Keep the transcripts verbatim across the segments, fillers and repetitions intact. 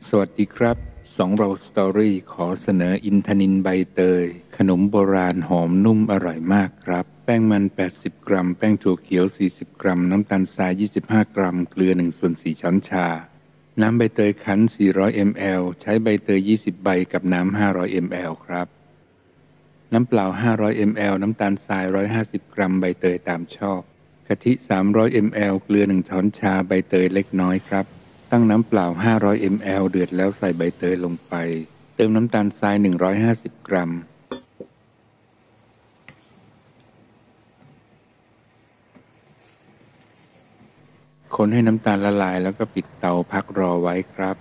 สวัสดีครับสองเราสตอรี่ขอเสนออินทนิลใบเตยขนมโบราณหอมนุ่มอร่อยมากครับแป้งมันแปดสิบกรัมแป้งถั่วเขียวสี่สิบกรัมน้ำตาลทรายยี่สิบห้ากรัมเกลือหนึ่งส่วนสี่ช้อนชาน้ำใบเตยคั้นสี่ร้อยมิลลิลิตรใช้ใบเตยยี่สิบใบกับน้ำห้าร้อยมิลลิลิตรครับน้ำเปล่าห้าร้อยมิลลิลิตรน้ำตาลทรายหนึ่งร้อยห้าสิบกรัมใบเตยตามชอบกะทิสามร้อยมิลลิลิตรเกลือหนึ่งช้อนชาใบเตยเล็กน้อยครับตั้งน้ำเปล่าห้าร้อยมิลลิลิตรเดือดแล้วใส่ใบเตยลงไปเติมน้ำตาลทรายหนึ่งร้อยห้าสิบกรัมคนให้น้ำตาลละลายแล้วก็ปิดเตาพักรอไว้ครับ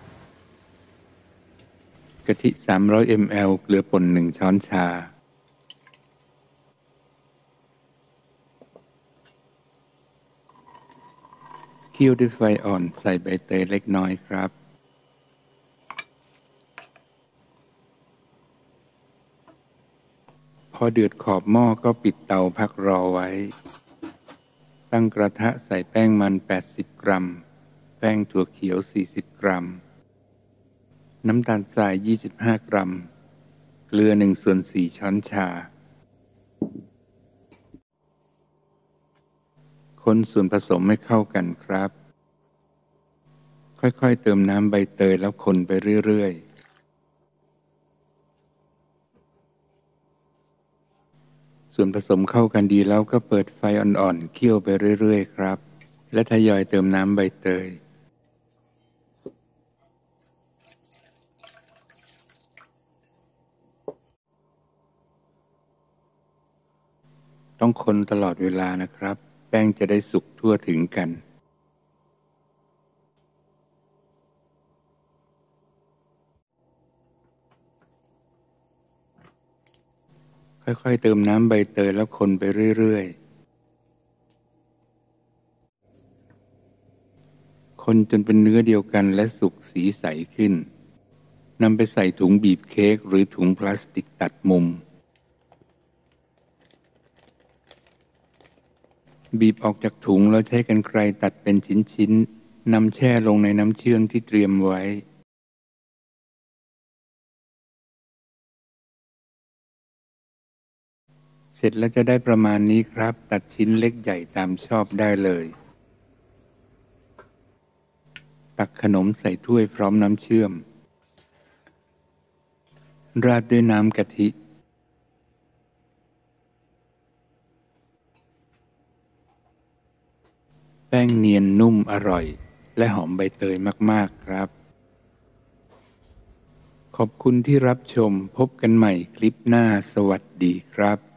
กะทิสามร้อยมิลลิลิตรเกลือป่นหนึ่งช้อนชาเคี่ยวด้วยไฟอ่อนใส่ใบเตยเล็กน้อยครับพอเดือดขอบหม้อก็ปิดเตาพักรอไว้ตั้งกระทะใส่แป้งมันแปดสิบกรัมแป้งถั่วเขียวสี่สิบกรัมน้ำตาลทรายยี่สิบห้ากรัมเกลือหนึ่งส่วนสี่ช้อนชาคนส่วนผสมให้เข้ากันครับค่อยๆเติมน้ำใบเตยแล้วคนไปเรื่อยๆส่วนผสมเข้ากันดีแล้วก็เปิดไฟอ่อนๆเคี่ยวไปเรื่อยๆครับและทยอยเติมน้ำใบเตยต้องคนตลอดเวลานะครับแป้งจะได้สุกทั่วถึงกันค่อยๆเติมน้ำใบเตยแล้วคนไปเรื่อยๆคนจนเป็นเนื้อเดียวกันและสุกสีใสขึ้นนำไปใส่ถุงบีบเค้กหรือถุงพลาสติกตัดมุมบีบออกจากถุงแล้วใช้กรรไกรตัดเป็นชิ้นๆนำแช่ลงในน้ำเชื่อมที่เตรียมไว้เสร็จแล้วจะได้ประมาณนี้ครับตัดชิ้นเล็กใหญ่ตามชอบได้เลยตักขนมใส่ถ้วยพร้อมน้ำเชื่อมราดด้วยน้ำกะทิแป้งเนียนนุ่มอร่อยและหอมใบเตยมากๆครับขอบคุณที่รับชมพบกันใหม่คลิปหน้าสวัสดีครับ